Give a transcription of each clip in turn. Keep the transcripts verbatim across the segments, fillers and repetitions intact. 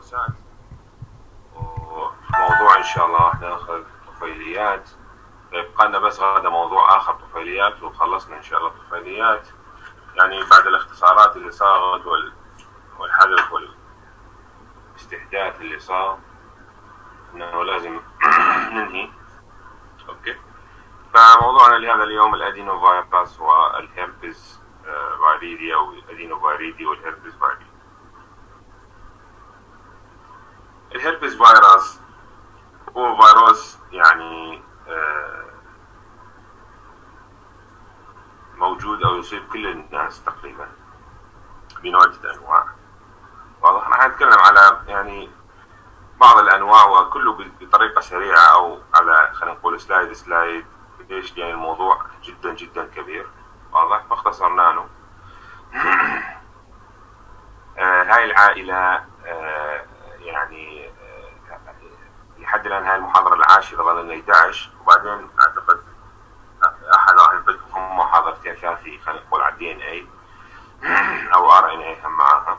الفيروسات، وموضوع إن شاء الله راح ناخذ طفيليات. يبقى لنا بس غدا موضوع آخر طفيليات وخلصنا إن شاء الله طفيليات، يعني بعد الاختصارات اللي صارت والحذف والاستحداث اللي صار إنه لازم ننهي. أوكي، فموضوعنا لهذا اليوم الأدينو فيروس والهربس فيريدي أو الأدينو فيريدي والهربس فيريدي. الهربس فيروس هو فيروس يعني موجود أو يصيب كل الناس تقريبا بنوعية أنواع. واضح، راح نتكلم على يعني بعض الأنواع وكله بطريقة سريعة أو على خلينا نقول سلايد سلايد، ليش؟ يعني الموضوع جدا جدا كبير. واضح، فاختصرنا له. آه هاي العائلة آه يعني آه لحد الآن هاي المحاضرة العاشرة، ظلنا احد عشر، وبعدين أعتقد أحد راح يفيدكم محاضرتين ثلاثة خلينا نقول على الدي إن إيه أو آر إن إيه هم معاها.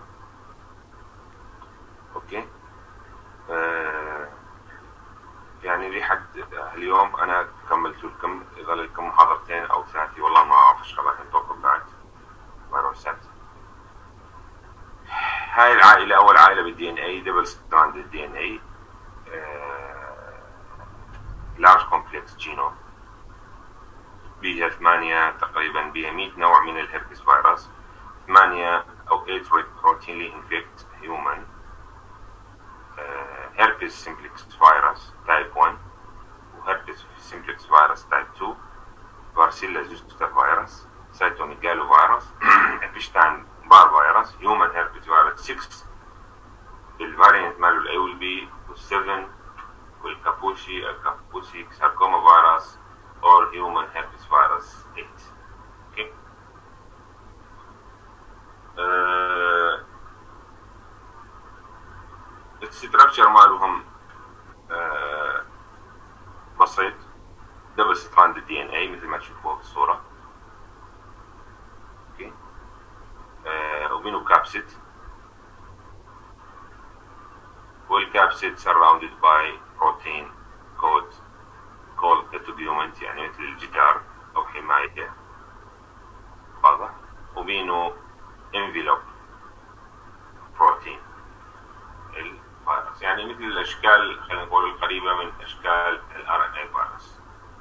أوكي، آه يعني لحد اليوم أنا كملت لكم، يظل لكم محاضرتين أو ثلاثة، والله ما أعرف إيش راح نتوقف بعد فيروسات. هاي العائلة أول عائلة بالدي إن إيه دبل ستراند الدي إن إيه لارج كومبلكس جينوم، بيها ثمانية تقريبا، بيها مئة نوع من الهربس فيروس، ثمانية أو ثمانية بروتين لي انفكت هيومن، هربس سمبلكس فيروس تايب واحد، وهربس سمبلكس فيروس تايب اثنين، فارسيلا زوستر فيروس، سايتوميجالو فيروس، ابشتاين بار فيروس، هيومن هربس فيروس ستة، الفاريانت ماله الاي والبي والسبعة، والكابوشي الكابوشي ساركوما فيروس or human herpes virus ثمانية. اوكي، uh, الستراكشر مالهم uh, بسيط، دبل ستراند دي ان اي مثل ما تشوفوها في الصورة. اوكي، uh, ومنه كابسيد، والكابسيد surrounded by protein code called التوبيومنت، يعني مثل الجدار أو حماية. واضح، وبينه envelope بروتين الفيروس، يعني مثل الأشكال خلينا نقول القريبة من أشكال ال آر إن إيه فيروس.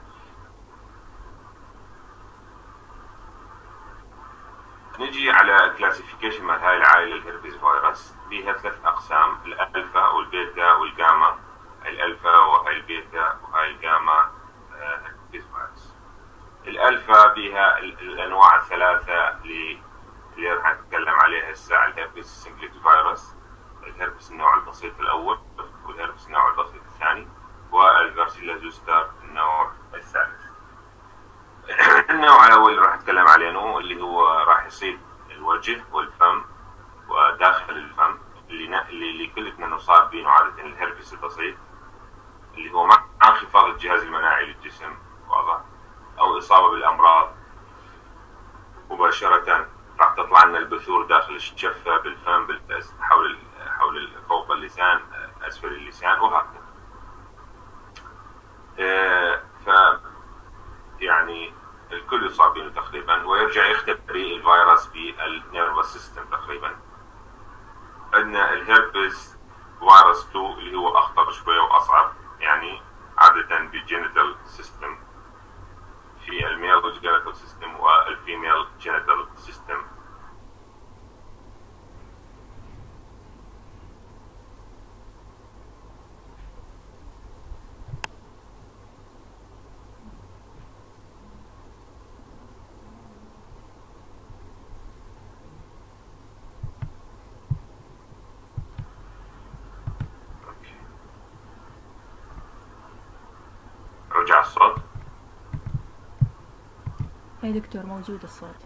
نجي على كلاسيفيكيشن مال هاي العائلة الهربس فيروس، بيها ثلاث أقسام، الألفا والبيتا والجاما. الألفا وهاي البيتا وهاي الجاما هربس فيروس. الألفا بها الأنواع الثلاثة اللي اللي راح نتكلم عليها هسه، الهربس سمبلكس فيروس، الهربس النوع البسيط الأول، والهربس النوع البسيط الثاني، والفارسيلا زوستر النوع الثالث. النوع الأول اللي راح نتكلم عليه اللي هو راح يصيب الوجه والفم وداخل الفم، اللي اللي, اللي كلنا نصاب به عادة الهربس البسيط، اللي هو مع انخفاض الجهاز المناعي للجسم. واضح، أو إصابة بالأمراض مباشرة، راح تطلع لنا البثور داخل الشفة بالفم بالبس حول حول فوق اللسان أسفل اللسان وهكذا. آه ف يعني الكل يصاب به تقريبا، ويرجع يختبئ الفيروس بالنيرفس سيستم تقريبا. عندنا الهربس فيروس اثنين اللي هو أخطر شوية وأصعب، يعني عادة بالجينيتال سيستم، في الميل جينيتال سيستم والفيميل جينيتال سيستم. رجع الصوت؟ اي دكتور موجود الصوت.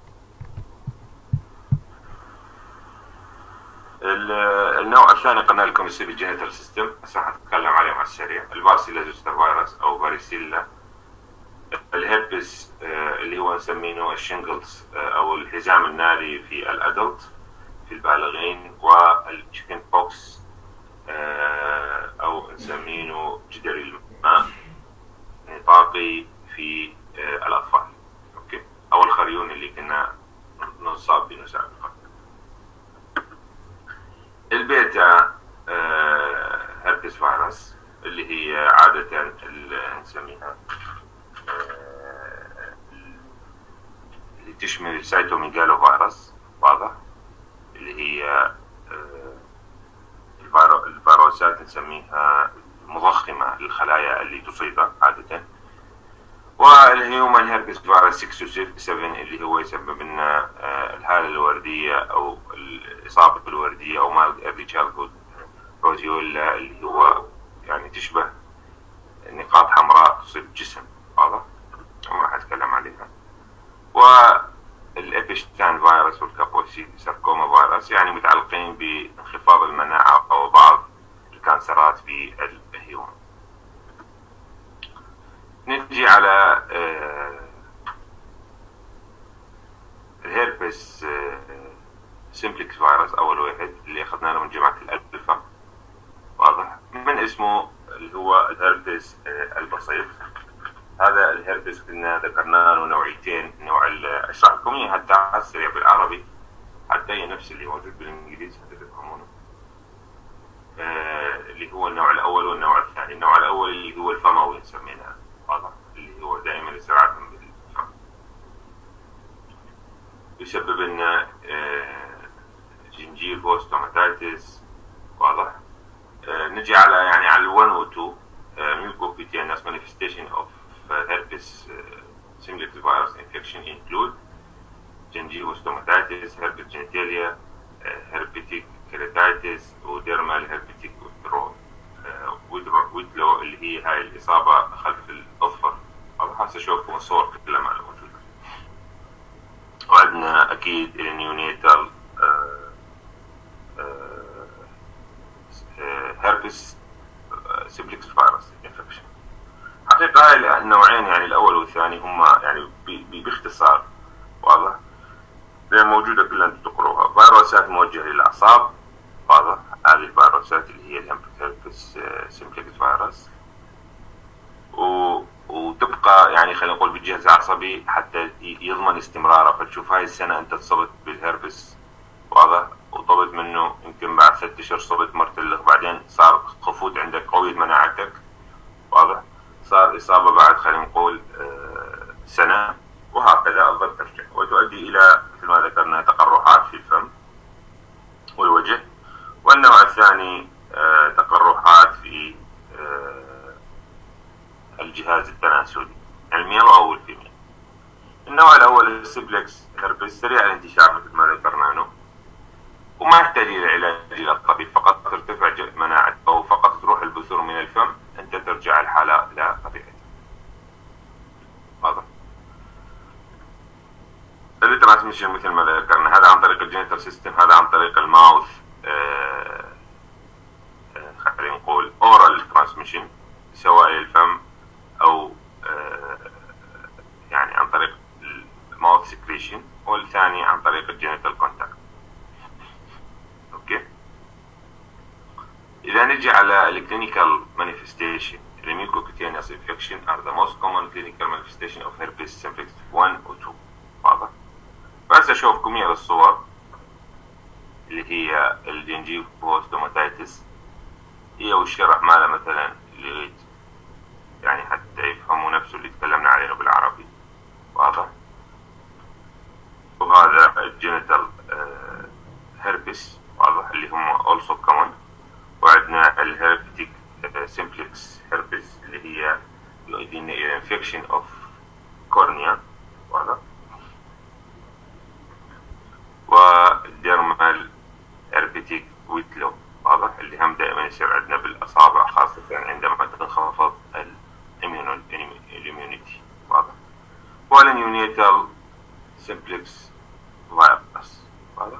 النوع الثاني قلنا لكم يصير الجينيتال سيستم، هسه راح اتكلم عليه على السريع. الفارسيلا زوستر فيروس او فاريسيلا، الهربس اللي هو نسمينه الشنجلز او الحزام الناري في الادلت في البالغين، والتشيكن بوكس السيتوميجالو فيروس، واضح، اللي هي الفيروسات نسميها مضخمة للخلايا اللي تصيبها عادة. والهيومن هيربس فيروس ستة و سبعة اللي هو يسبب لنا الهالة الوردية أو الإصابة الوردية أو مايلد ايرلي تشايلدهود روزيولا، اللي هو يعني تشبه نقاط حمراء تصيب الجسم، واضح، ما راح أتكلم عليها. والإبشتاين فيروس والكابوسي ساركوما فيروس يعني متعلقين بانخفاض المناعة أو بعض الكانسرات في الهيومن. نجي على الهيربس سيمبلكس فيروس، أول واحد اللي أخذنا له من جامعة الألفا، واضح، من اسمه اللي هو الهيربس البسيط. هذا الهيربس كنا ذكرنا له نوعيتين، نوع اشرح لكم اياه حتى على السريع بالعربي حتى هي نفس اللي موجود بالانجليزي حتى تفهمونه. آه اللي هو النوع الاول والنوع الثاني. النوع الاول اللي هو الفموي نسميناه، واضح، اللي هو دائما يصير بالفم، يسبب لنا آه جنجيفو ستوماتيتس، واضح. آه نجي على يعني على الواحد و اثنين mucocutaneous manifestation of uh, herpes uh, simplex virus infection include gingivitis, herpes genitalia, uh, herpetic keratitis وديرمال herpetic ويدلو اللي هي هاي الإصابة خلف الأظفر. هذا حاسة شوفوا صور كلها معنا موجودة. وعندنا أكيد النيونيتال herpes سيمبلكس فيروس انفكشن. حقيقة هاي النوعين يعني الأول والثاني هما يعني باختصار، واضح، موجودة كلها انتم تقروها. فيروسات موجهة للأعصاب، واضح، هذه الفيروسات اللي هي الهيربس سيمبلكس فيروس، وتبقى يعني خلينا نقول بالجهاز العصبي حتى يضمن استمراره. فتشوف هاي السنة أنت تصبت بالهيربس، واضح، وطبت منه يمكن بعد ست اشهر صبت مرتلخ، بعدين صار خفوت عندك قوية مناعتك، واضح، صار إصابة بعد خلينا نقول آه سنة، وهكذا تظل ترجع وتؤدي إلى مثل ما ذكرنا تقرحات في الفم والوجه. والنوع الثاني آه تقرحات في آه الجهاز التناسلي، الميل أو الفيميل. النوع الأول السيمبلكس هيربس سريع الانتشار مثل ما ذكرنا عنه، وما يحتاج إلى علاج إلى الطبيب، فقط ترتفع مناعته أو فقط تروح البثور من الفم أنت ترجع الحالة إلى طبيعتها، واضح. الترانسميشن مثل ما ذكرنا هذا عن طريق الجينيتال سيستم، هذا عن طريق الماوث، آه آه خلينا نقول اورال ترانسميشن سواء الفم أو آه يعني عن طريق الماوث سكريشن، والثاني عن طريق الجينيتال كونتاكت. اوكي. إذا نجي على الكلينيكال مانيفستيشن، الميوكوكوتينيوس انفكشن are the most common clinical manifestation of herpes simplex واحد و اثنين، واضح. بس أشوفكم هي الصور اللي هي الجنجيفو ستوماتيتس، هي والشرح مالها مثلا اللي يعني حتى يفهموا نفسه اللي تكلمنا عليه بالعربي، واضح. وهذا الجينيتال هيربس، واضح، اللي هم also common. وعندنا الهيربتيك سيمبلكس هيربس اللي هي يؤدي إلى infection of cornea، واضح. والديرمال هيربتيك ويتلو، واضح، اللي هم دائما يصير عندنا بالأصابع خاصة عندما تنخفض الإميونيتي، واضح. والنيونيتال سيمبلكس فيروس، واضح.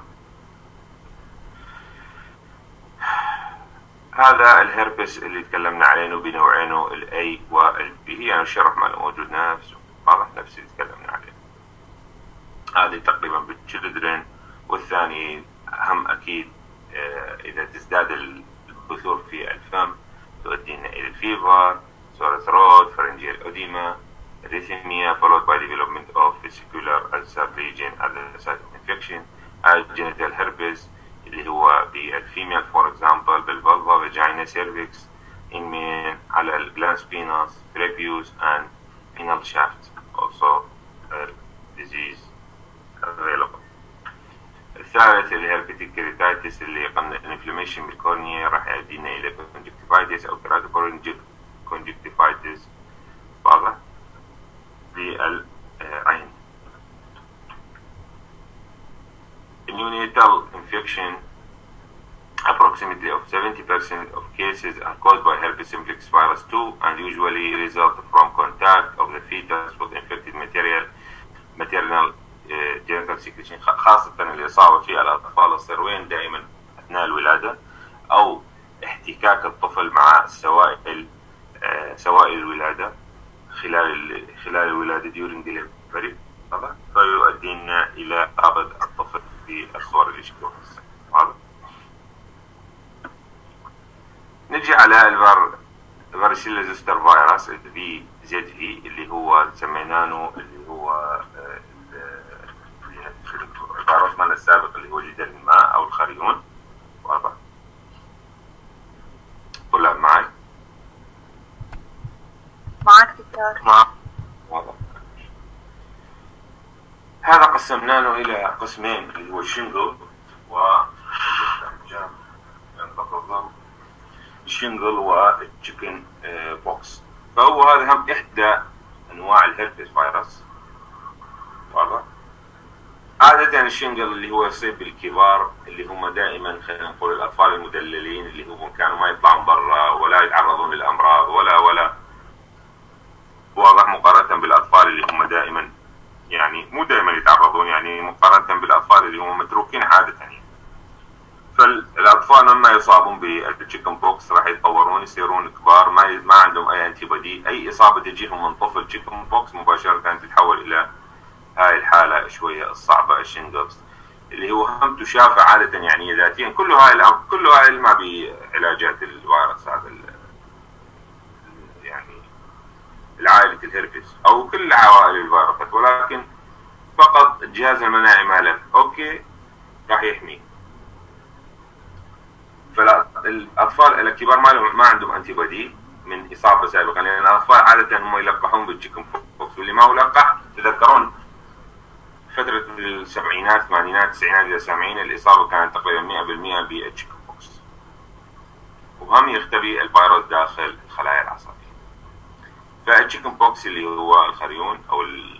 هذا الهربس اللي تكلمنا عليه بنوعينه الاي والبي، يعني الشرح ماله موجود نفسه، واضح، نفس اللي تكلمنا عليه. هذه تقريبا بالتشيلدرن، والثاني هم اكيد آه اذا تزداد البثور في الفم تؤدينا الى الفيفر، سور ثروت، فرنجيال اوديما، ريثيميا followed by development of vesicular ulcer region at the site of infection. الجينيتال هربس اللي هو بالفيميل فور اكزامبل بالفالفا فاجينا سيرفكس، in men على الجلانس بينس prepuce and penile shaft. also uh, disease uh, الثالث الهربتيك كيراتايتس اللي قلنا الانفلاميشن بالكورنيا راح يؤدينا الى كونجكتيفايتس او كيراتوكونجكتيفايتس واضح للعين. Neonatal infection, approximately of seventy percent of cases are caused by herpes simplex virus two and usually result from contact of the fetus with infected material maternal uh, genital secretion. خاصة الإصابة في الأطفال الصغيرين دائما أثناء الولادة أو احتكاك الطفل مع السوائل uh, سوائل الولادة خلال خلال الولادة during delivery طبعا فيؤدينا إلى قبض الطفل في الصور اللي شفتوها. واضح؟ نجي على الفار فاريسيلا زوستر فيروس الفي زد في اللي هو سميناه اللي هو الفيروس مالنا السابق اللي هو جدار الماء او الخريون. واضح؟ طلاب معي؟ معك دكتور. معك. واضح. هذا قسمناه إلى قسمين اللي هو الشنجل و الشنجل والتشيكن بوكس. فهو هذا هم إحدى أنواع الهربس فيروس. واضح؟ عادة الشنجل اللي هو يصيب بالكبار اللي هم دائما خلينا نقول الأطفال المدللين اللي هم كانوا ما يطلعون برا ولا يتعرضون للأمراض ولا ولا واضح مقارنة بالأطفال اللي هم دائما يعني مو دائما يتعرضون يعني مقارنة بالأطفال اللي هم متروكين عادة يعني. فالأطفال لما يصابون بالتشيكن بوكس راح يتطورون يصيرون كبار ما ما عندهم أي أنتي بودي، أي إصابة تجيهم من طفل تشيكن بوكس مباشرة تتحول إلى هاي الحالة شوية الصعبة الشينجلز اللي هو هم تشافى عادة يعني ذاتيا. كل هاي كل هاي ما بعلاجات الفيروس هذا يعني العائلة الهربس أو كل عوائل الفيروسات، ولكن فقط الجهاز المناعي مالك أوكي راح يحمي. فالأطفال الكبار ما ما عندهم أنتي بودي من إصابة سابقا، لأن الأطفال عادة هم يلقحون بالتشيكن بوكس، واللي ما هو لقح تذكرون فترة السبعينات الثمانينات التسعينات إلى السبعين الإصابة كانت تقريبا مئة بالمئة بالتشيكن بوكس، وهم يختبئ الفيروس داخل الخلايا العصبية. فالتشيكن بوكس اللي هو الخريون أو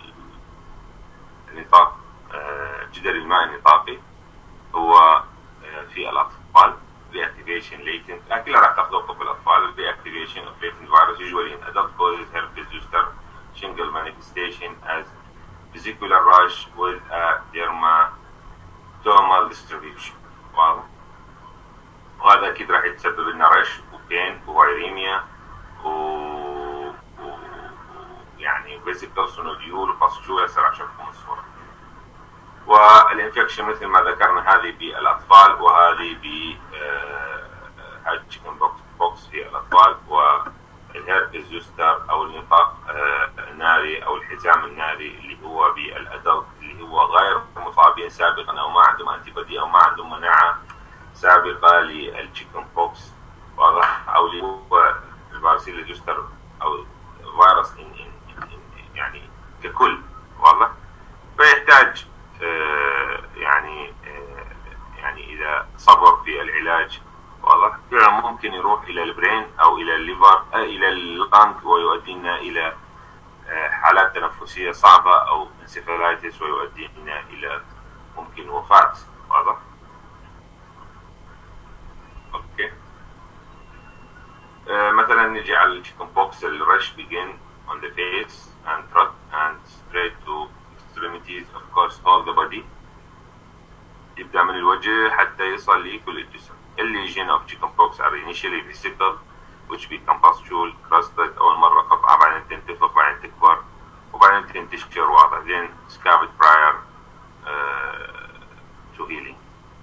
النطاق جدر الماء النطاقي هو في الأطفال reactivation latent كلها راح تاخذوه في الأطفال reactivation of latent virus usually in adult causes herpes zoster shingle manifestation as vesicular rash with a dermatomal distribution. واضح؟ وهذا أكيد راح يتسبب لنا رش وبين وفيريميا و يعني vesicle ونوديول وفصشول هسه راح أشوفكم الصورة. والانفكشن مثل ما ذكرنا هذه بالأطفال وهذه ب هاي التشيكن بوكس بوكس في الأطفال، والهربس زوستر أو النطاق الناري أو الحزام الناري اللي هو بالأدلت اللي هو غير مصابين سابقا أو ما عندهم أنتي بودي أو ما عندهم مناعة سابقة للتشيكن بوكس. واضح؟ أو اللي هو الفارسيلا زوستر أو فيروس إن إن يعني ككل. واضح؟ فيحتاج آه يعني آه يعني إذا صبر في العلاج واضح ممكن يروح إلى البرين أو إلى الليفر آه إلى اللنج ويؤدينا إلى آه حالات تنفسية صعبة أو انسفالايتس ويؤدينا إلى ممكن وفاة. واضح؟ أوكي. آه مثلا نجي على التشيكن بوكس الرش begin on the face and trot and straight to extremities of course all the body. يبدأ من الوجه حتى يصل لكل الجسم. Lesion of chickenpox are initially visible which become pustule crusted أول مرة قطعة بعدين تنتفخ بعدين تكبر وبعدين تنتشر. واضح؟ then scabbed prior uh, to healing.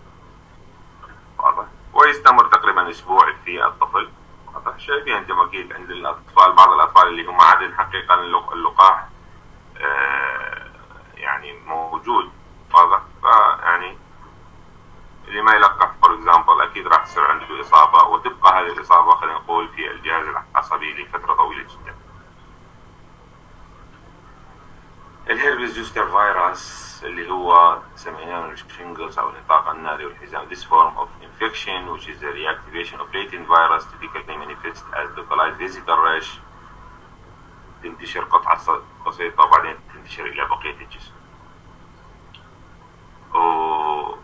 واضح؟ ويستمر تقريبا أسبوع في الطفل. واضح؟ شايفين أنتم أكيد عند الأطفال بعض الأطفال اللي هم عادة حقيقة اللقاح uh, يعني موجود. واضح؟ فيعني اللي ما يلقح فور اكزامبل اكيد راح تصير عنده اصابه وتبقى هذه الاصابه خلينا نقول في الجهاز العصبي لفتره طويله جدا. الهيربس زوستر فيروس اللي هو سميناه الشينجلز أو النطاق الناري والحزام. This form of infection which is the reactivation of latent virus typically manifest as localized vesicle rash تنتشر قطعة بسيطة وبعدين تنتشر إلى بقية الجسم. و...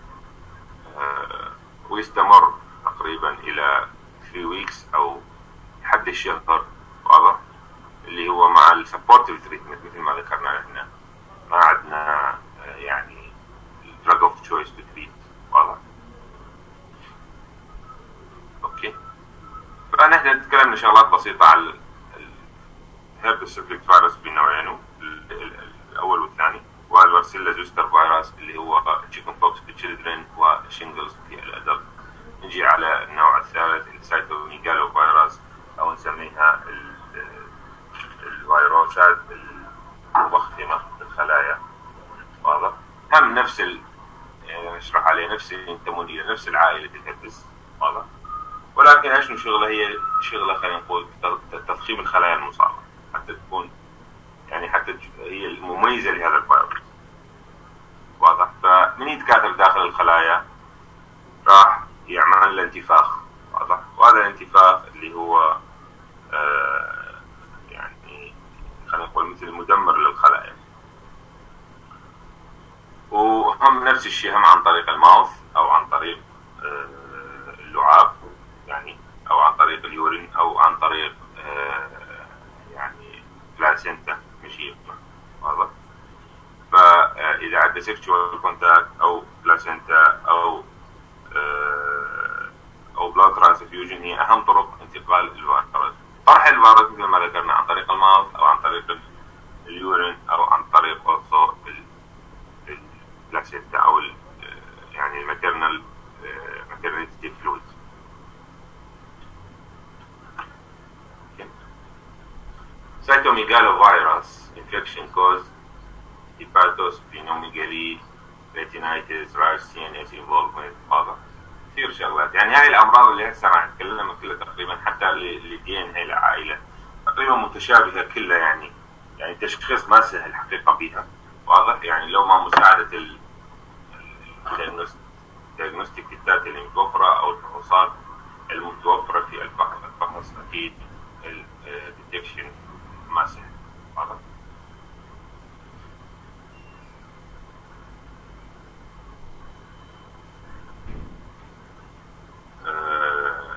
ويستمر تقريبا إلى three weeks أو لحد الشهر، واضح؟ اللي هو مع السبورتيف تريتمنت مثل ما ذكرنا احنا ما عندنا يعني drug of choice to treat، واضح؟ اوكي، فأنا احنا تكلمنا شغلات بسيطة على الهيربس سيمبلكس فيروس بنوعينه الأول والثاني، والفارسيلا زوستر فيروس اللي هو تشيكن بوكس في التشيلدرن وشينجلز في الأدلت. نجي على النوع الثالث السيتوميجالو فيروس أو نسميها الفيروسات المضخمة للخلايا، واضح؟ هم نفس ال يعني نشرح عليه نفس ينتمون إلى نفس العائلة الهربس، واضح؟ ولكن ايش شغلة هي شغلة خلينا نقول تضخيم الخلايا المصابة حتى تكون يعني حتى هي المميزة لهذا الفيروس، واضح؟ فمن يتكاثر داخل الخلايا راح يعمل له انتفاخ، واضح؟ وهذا الانتفاخ اللي هو آه يعني خلينا نقول مثل مدمر للخلايا. وهم نفس الشيء هم عن طريق الماوث او عن طريق آه اللعاب يعني او عن طريق اليورين او عن طريق آه يعني بلاسينتا مشي، واضح؟ فاذا عندنا سيكشوال كونتاكت او بلاسينتا او آه او بلاد ترانسفيوجن هي اهم طرق انتقال الفيروس. طرح الفيروس مثل ما ذكرنا عن طريق الماوث او عن طريق اليورين او عن طريق اوصو البلاسينتا او يعني الماتيرنال ماتيرنتي فلويد. Cytomegalovirus infection caused hepatosplenomegaly, retinitis, rare سي إن إس involvement، هذا كثير شغلات. يعني هاي الأمراض اللي هسه راح نتكلم كلها تقريبا حتى اللي دين هاي العائلة تقريبا متشابهة كلها، يعني يعني التشخيص ما سهل حقيقة بيها، واضح؟ يعني لو ما مساعدة ال الديagnostic كتات اللي متوفرة أو الفحوصات المتوفرة في الفحص أكيد الديتكشن ما سهل، واضح؟ آه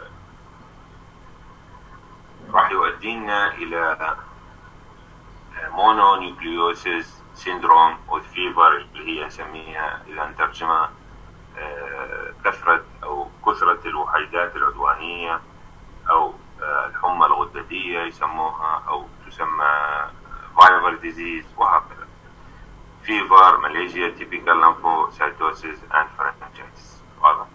راح يؤدينا إلى مونونيوكليوسيس سيندروم with fever اللي هي نسميها إذا نترجمها آه كثرة أو كثرة الوحيدات العدوانية أو آه الحمى الغددية يسموها أو تسمى viral disease وهكذا. fever, malaria, typical lymphocytosis and pharyngitis، واضح؟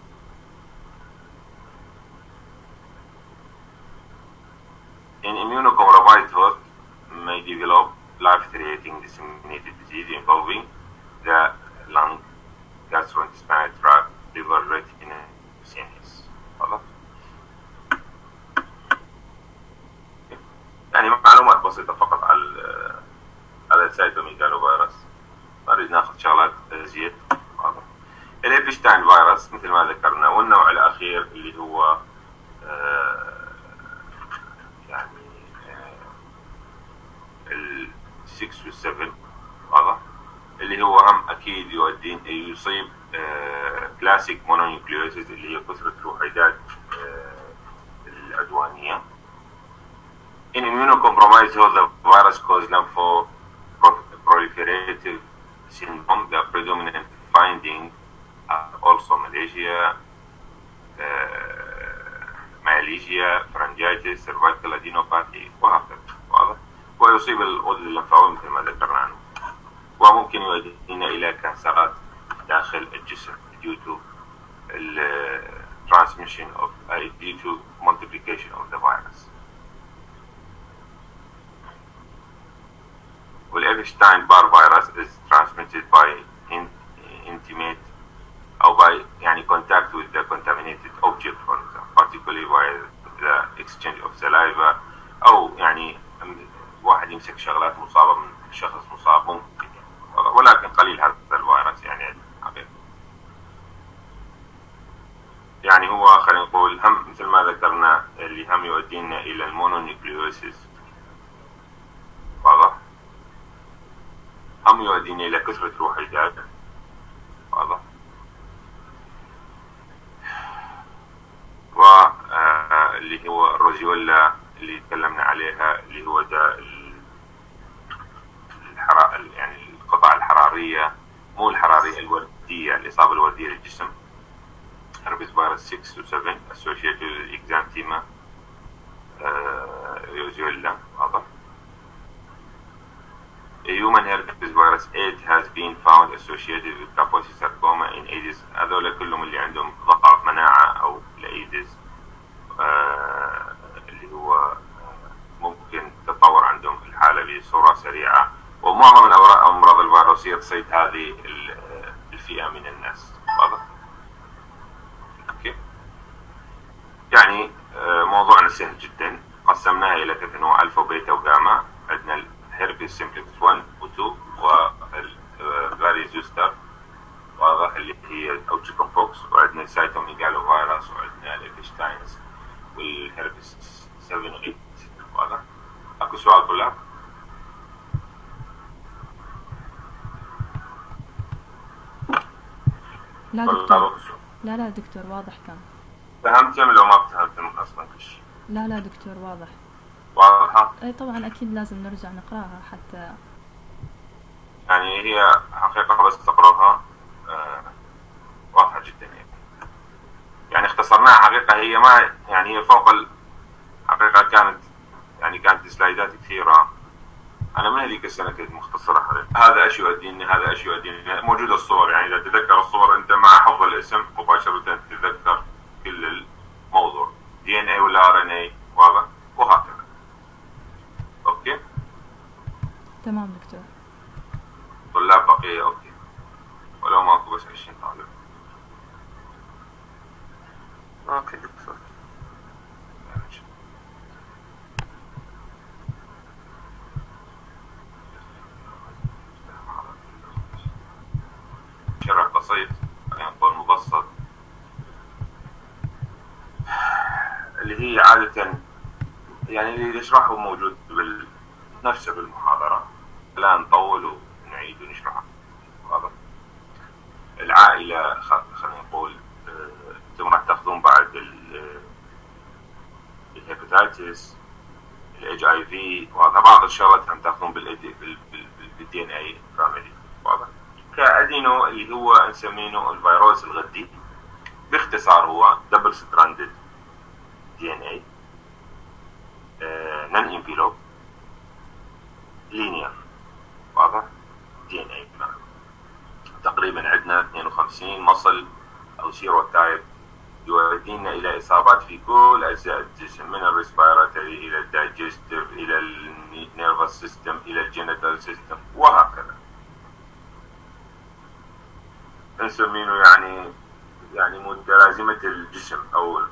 In immunocompromised host may develop life-threatening disseminated disease involving the lung, gastrointestinal tract, liver, retina, سي إن إس، واضح؟ يعني معلومات بسيطة فقط على على السيتوميجالو فيروس، ما نريد ناخذ شغلات زيادة، واضح؟ الإبشتاين فيروس مثل ما ذكرنا، والنوع الأخير اللي هو آه يعني ال ستة وال سبعة، واضح؟ اللي هو هم أكيد يؤدي يصيب كلاسيك مونونيوكليوسيس اللي هي كثرة الوحيدات آه العدوانية. In immunocompromised host, the virus causes lymphoproliferative syndrome. The predominant findings are also malaria, uh, myalgia, pharyngitis, cervical adenopathy وهكذا، واضح؟ ويصيب الغدد اللمفاوية مثل ما ذكرنا عنه، وممكن يؤدينا إلى كانسرات داخل الجسم due to the transmission of uh, due to multiplication of the virus. Epstein-Barr virus is transmitted by in, intimate or by يعني contact with the contaminated object, for example, particularly by the exchange of saliva أو يعني واحد يمسك شغلات مصابة من شخص مصاب قليل هذا الفيروس يعني حقيقة. يعني هو خلينا نقول هم مثل ما ذكرنا اللي هم يؤدينا إلى المونونيوكليوسيس، واضح؟ هم يؤدينا إلى كثرة الوحيدات، واضح؟ واللي هو الروزيولا اللي تكلمنا عليها اللي هو ده الحرا... يعني القطع الحرارية، مو الحرارية الوردية، الإصابة الوردية للجسم، herpes virus ستة و سبعة associated with exanthema روزيولا، واضح؟ A human herpes virus eight has been found associated with Kaposi sarcoma in Aedes. هذول كلهم اللي عندهم ضعف مناعة أو الأيدز آه اللي هو ممكن تتطور عندهم الحالة بصورة سريعة، ومعظم الأمراض الفيروسية تصيب هذه الفئة من الناس، واضح؟ أوكي. يعني آه موضوعنا سهل جدا، قسمناها إلى ثلاث أنواع: ألفا وبيتا وجاما. عندنا الهربس سيمبلكس واحد و اثنين والفاري زوستر، واضح، اللي هي او تشيكن بوكس، وعندنا السايتوميجالو فيروس، وعندنا الابشتاينز والهربس سبعة و ثمانية، واضح؟ اكو سؤال طلاب؟ لا دكتور. لا لا دكتور، واضح كان. فهمتم لو ما فهمتم اصلا كش؟ لا لا دكتور، واضح. واضحة؟ اي طبعا اكيد لازم نرجع نقراها حتى يعني هي حقيقة بس تقرأها آه واضحة جدا يعني. يعني اختصرناها حقيقة، هي ما يعني هي فوق الحقيقة كانت يعني كانت سلايدات كثيرة. أنا من هذيك السنة كنت مختصرة حقيقة. هذا ايش يؤديني، هذا ايش يؤديني، موجودة الصور. يعني إذا تذكر الصور أنت مع حفظ الاسم مباشرة تتذكر كل الموضوع، دي إن إيه ولا آر إن إيه، واضح؟ وهكذا. أوكي؟ تمام دكتور. طلاب بقية أوكي، ولو ماكو بس عشرين طالب. أوكي دكتور. شرح بسيط، خلينا نقول مبسط، اللي هي عادة يعني اللي يشرحه موجود بال نفسه بالمحاضرة، لا نطول ونعيد ونشرحه. واضح؟ العائلة خلينا نقول انتم راح تاخذون بعد الهيباتيتس، الاتش اي في، بعض الشغلات هم تاخذون بالدي ان اي فاميلي. واضح؟ كادينو اللي هو نسمينه الفيروس الغدي، باختصار هو دبل ستراندد دي ان اي، نون انفلوب لينير، واضح؟ دي ان اي تقريبا عندنا اثنين وخمسين مصل او سيروتايب يؤدينا الى اصابات في كل اجزاء الجسم، من الريسبيراتوري الى الدايجستيف الى النيرفس سيستم الى الجينيتال سيستم وهكذا. نسمينه يعني يعني متلازمة الجسم او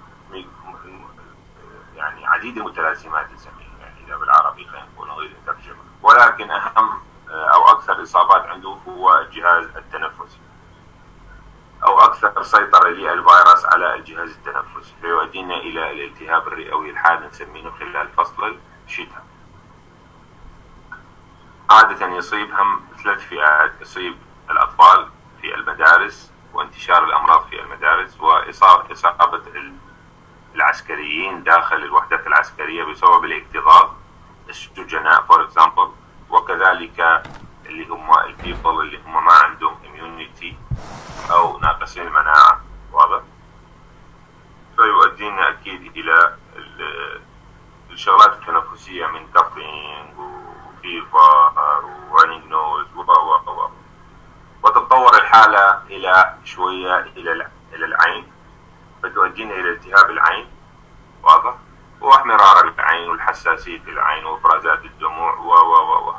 يعني عديد المتلازمات نسميه، يعني اذا بالعربي خلينا نقول نريد الترجمة، ولكن اهم او اكثر اصابات عنده هو الجهاز التنفسي، او اكثر سيطرة للفيروس على الجهاز التنفسي، فيؤدينا الى الالتهاب الرئوي الحاد نسميه خلال فصل الشتاء. عادة يصيب هم ثلاث فئات: يصيب الاطفال في المدارس، وانتشار الامراض في المدارس، واصابة العسكريين داخل الوحدات العسكرية بسبب الاكتظاظ، السجناء فور اكزامبل، وكذلك اللي هم البيبل اللي هم ما عندهم immunity او ناقصين المناعة. واضح؟ فيؤدينا اكيد الى الشغلات التنفسية من كافينج وفيفر ورنينج نوز و و وتتطور الحالة الى شوية الى الى العين، فتؤدينا الى التهاب العين. واضح؟ واحمرار العين والحساسية في العين وافرازات الدموع و و و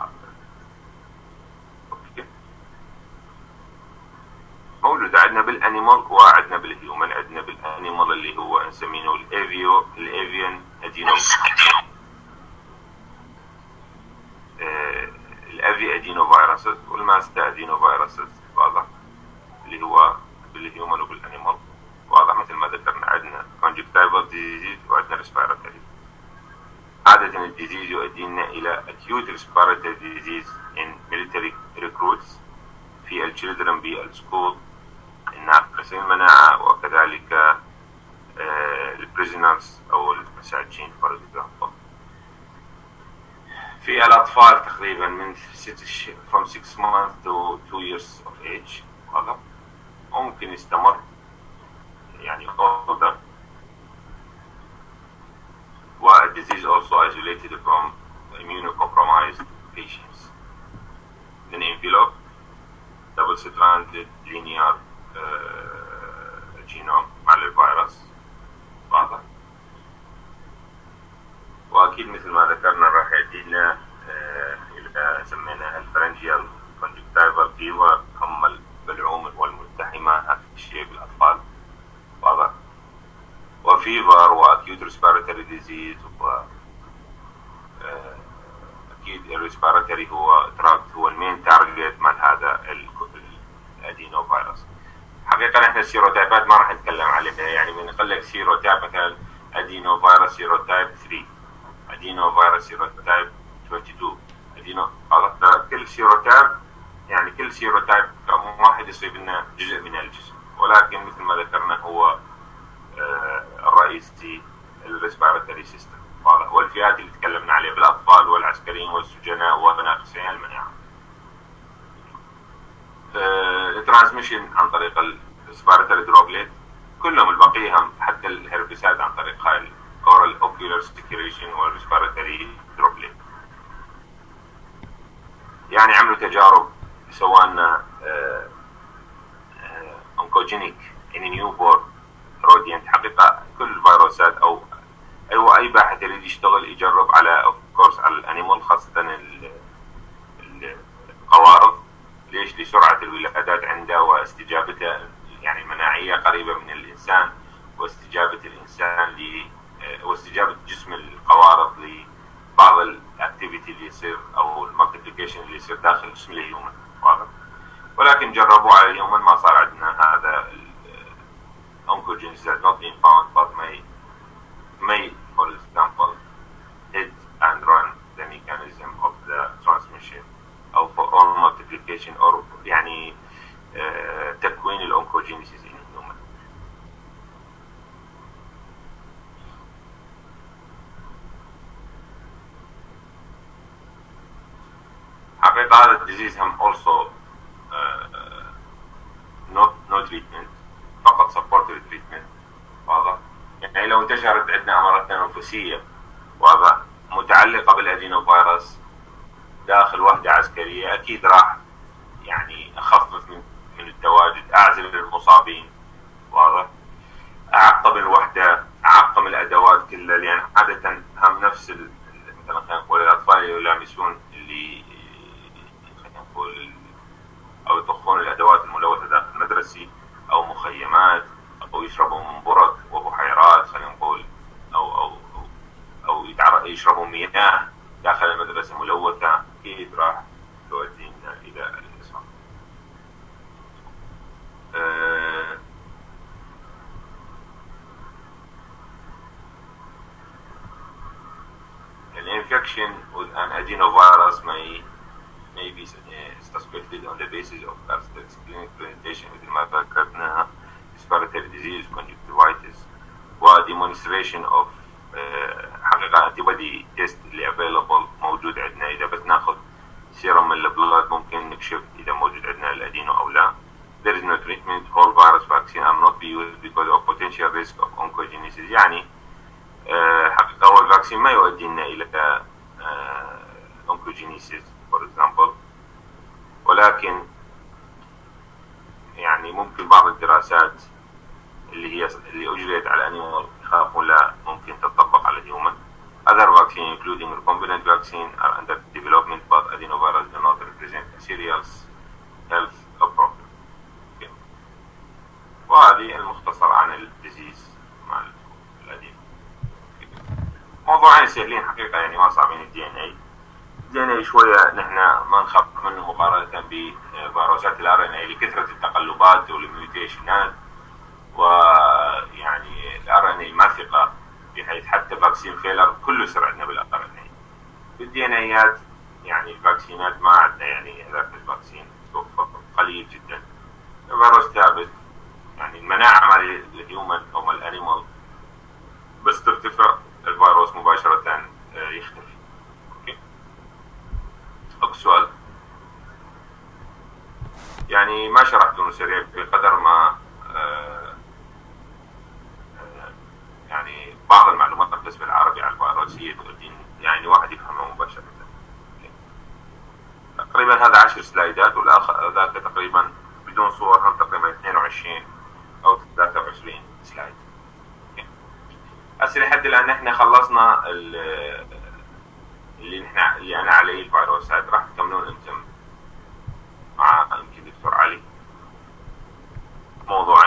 موجودة عندنا بالانيمال وعندنا بالهيومن. عندنا بالانيمال اللي هو نسميه الافيو الافيان ادينو آه الافي ادينو فيروسز، والماس ادينو فيروسز، واضح، اللي هو بالهيومن وبالانيمال، واضح. مثل ما ذكرنا عندنا conjunctival disease وعندنا respiratory. عادة الديزيز يؤدينا إلى acute respiratory disease in military recruits في الchildren بالسكول، الناقصين المناعة، وكذلك البريزنرز أو المساجين for example. في الأطفال تقريبا من from six months to two years of age، واضح، ممكن يستمر يعني older. و disease also isolated from immunocompromised patients. Then envelope double-stranded linear uh, genome مع الفيروس، واضح. وأكيد مثل ما ذكرنا راح يدينا uh, إلى سميناها الفرنجيال conjunctival fever، هم البلعوم والملتحمة، هذا الشيء بالأطفال، واضح. وفيفر واكيوت ريسبيراتوري ديزيز، و اكيد الريسبيراتوري هو تراكت هو المين تارجت مال هذا الادينو فيروس. حقيقة احنا السيروتايبات ما راح نتكلم عليها، يعني بنقول لك سيروتايب مثلا ادينو فيروس سيروتايب ثلاثة، ادينو فيروس سيروتايب اثنين وعشرين، ادينو هذا كل سيروتايب، يعني كل سيروتايب واحد يصيب لنا جزء من الجسم، ولكن مثل ما ذكرنا هو الرئيسي الريسبيراتوري سيستم، واضح. والفئات اللي تكلمنا عليها بالأطفال والعسكريين والسجناء وناقصي المناعة. الترانسميشن عن طريق الريسبيراتوري دروبليت، كلهم البقية حتى الهربسات عن طريق هاي الأورال أوكيولار سكريشن والريسبيراتوري دروبليت. يعني عملوا تجارب سووا لنا أونكوجينيك إن نيوبورن روديانت. حقيقة كل الفيروسات او ايوه اي باحث يريد يشتغل يجرب على اوف كورس على الانيمال، خاصة القوارض. ليش؟ لسرعة الولادات عنده واستجابته، يعني المناعية قريبة من الانسان، واستجابة الانسان ل واستجابة جسم القوارض لبعض الاكتيفيتي اللي يصير او المالتيبليكيشن اللي يصير داخل جسم الهيومن، واضح. ولكن جربوا على الهيومن ما صار عندنا هذا oncogenes that not been found but may may for example hit and run the mechanism of the transmission or for all multiplication or يعني uh, تكوين الأونكوجينيسيس in human. حقيقة هذا الديزيز هم also uh, not no treatment، فقط سبورتيف تريتمنت، واضح. يعني لو انتشرت عندنا امراض تنفسيه، واضح، متعلقه بالادينو فيروس داخل وحده عسكريه، اكيد راح يعني اخفف من من التواجد، اعزل المصابين، واضح، اعقم الوحده، اعقم الادوات كلها، لان عاده هم نفس مثلا خلينا نقول الاطفال يلامسون اللي خلينا نقول او يطخون الادوات الملوثه داخل المدرسي او مخيمات، او يشربوا من برك وبحيرات، خلينا نقول، او او او, أو يشربوا مياه داخل المدرسه ملوثه، اكيد راح تؤدينا الى الاصابه. أه Infection with an adenovirus may may be suspected on the basis of characteristics clinical presentation مثل ما ذكرناها respiratory disease, conjunctivitis، و demonstration of حقيقة antibody test اللي available موجود عندنا. إذا بس ناخذ سيرم من البلاد ممكن نكشف إذا موجود عندنا الأدينو أو لا. There is no treatment. Whole virus vaccine are not be used because of potential risk of oncogenesis. يعني حقيقة هو الفاكسين ما يؤدي لنا إلى oncogenesis for example، ولكن يعني ممكن بعض الدراسات اللي هي اللي أجريت على الأنيمال يخافون لا ممكن تطبق على الهيومن. Other vaccine including recombinant vaccine are under development but adenovirus do not represent a serious health problem. Okay. وهذه المختصر عن الديزيز مع الأدينو. موضوعين سهلين حقيقة، يعني ما صعبين الدي ان اي. دي شويه نحن ما نخاف منه مقارنه بفيروسات الار ان اي لكثره التقلبات والميوتيشنات، ويعني الار ان اي ما ثقه، بحيث حتى فاكسين فيلر كله يصير عندنا بالار ان اي. بالدي ان ايات يعني الفاكسينات ما عندنا، يعني هذاك الفاكسين قليل جدا. الفيروس ثابت، يعني المناعه مال الهيومن او مال الانيمال بس ترتفع الفيروس مباشره يختفي. اوكي. اكو سؤال؟ يعني ما شرحت انه سريع بقدر ما آه آه يعني بعض المعلومات بس بالعربي على الفيروس هي تؤدي يعني واحد يفهمها مباشره. تقريبا هذا عشر سلايدات، والاخر ذاك تقريبا بدون صور هم تقريبا اثنين وعشرين او ثلاثة وعشرين سلايد. هسه لحد الان نحن خلصنا اللي نحن اللي انا عليه الفيروسات. راح تكملون انتم مع يمكن دكتور علي موضوع